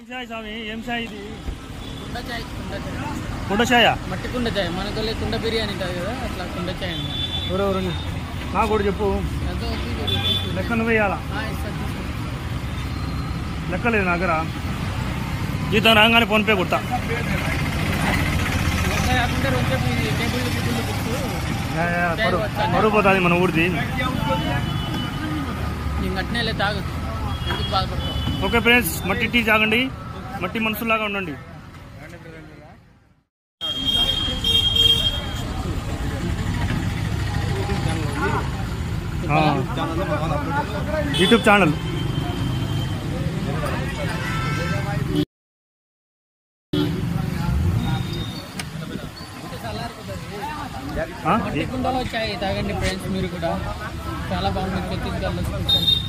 చాయ్ స్వామి, ఏం చాయ్ ఇది? కుండ చాయ్. కుండ చాయ్, మట్టి కుండ చాయ్. మనకు కుండ బిర్యానీ ఉంటుంది కదా, అట్లా కుండ చాయ్ అన్నమాట. ఎవరెవరు నాకు కూడా చెప్పు. లెక్క నువ్వు వేయాలా? లెక్క లేదు నా దగ్గర. జీతం రాగానే ఫోన్పే కొడతా. మరుగు పోతుంది మన ఊరిది. ఓకే ఫ్రెండ్స్, మట్టి టీ తాగండి, మట్టి మనసులాగా ఉండండి. యూట్యూబ్ ఛానల్ కుండలో చాయ్ తాగండి ఫ్రెండ్స్, మీరు కూడా చాలా బాగుంటుంది.